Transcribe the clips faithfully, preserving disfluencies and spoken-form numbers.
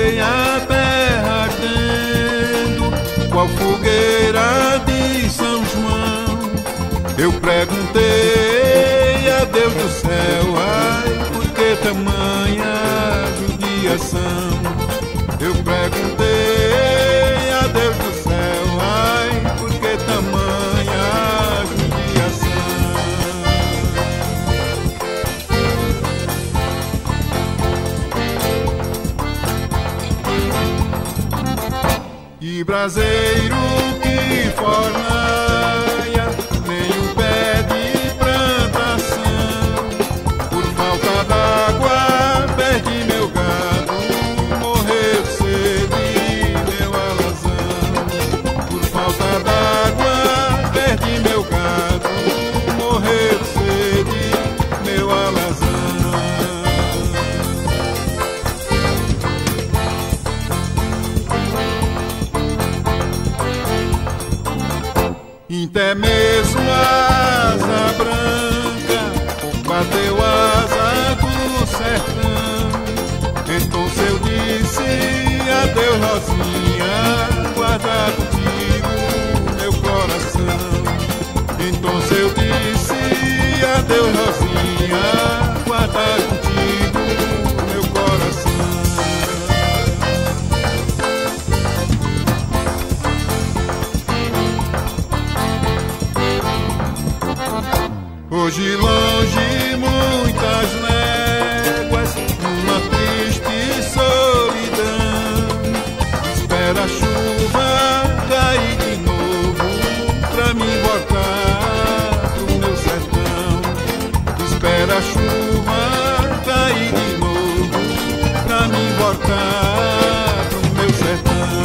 Contemplei a terra ardendo, qual fogueira de São João. Eu perguntei a Deus do céu, ai, por que tamanha judiação? Eu perguntei a Deus do céu, ai, por que tamanha judiação? E braseiro que fornaia, nem um pé de plantação, por falta d'água perdi meu gado, morreu de sede meu alazão. Por falta d'água perdi meu gado, morreu de sede meu alazão. Até mesmo a asa branca bateu asa do sertão. Então eu disse adeus, Rosinha, guarda contigo meu coração. Então eu disse adeus, Rosinha, guarda contigo meu coração. Hoje longe muitas léguas, numa triste solidão, espera a chuva cair de novo pra mim voltar pro meu sertão. Espera a chuva cair de novo pra mim voltar pro meu sertão.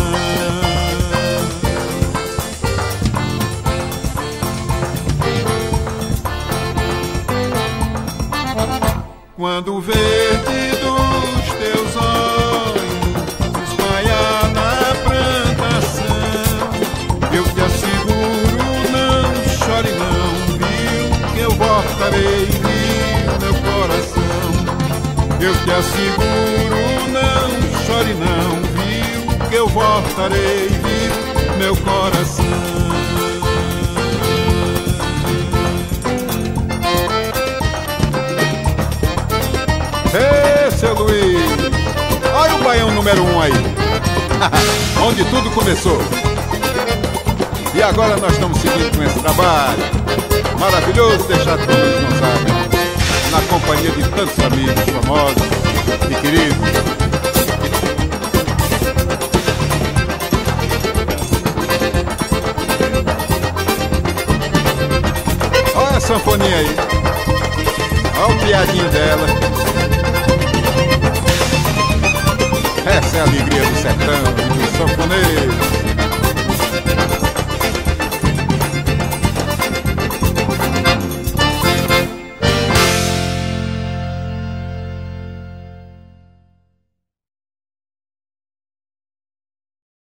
Quando o verde dos teus olhos se espalhar na plantação, eu te asseguro, não chore não, viu, que eu voltarei, viu, meu coração. Eu te asseguro, não chore não, viu, que eu voltarei, viu, meu coração. Ei, seu Luiz, olha o baião número um aí, onde tudo começou. E agora nós estamos seguindo com esse trabalho maravilhoso, deixado por Luiz Gonzaga, na companhia de tantos amigos famosos e queridos. Olha a sanfoninha aí, olha o piadinho dela. Essa é a alegria do sertão e do sanfoneiro.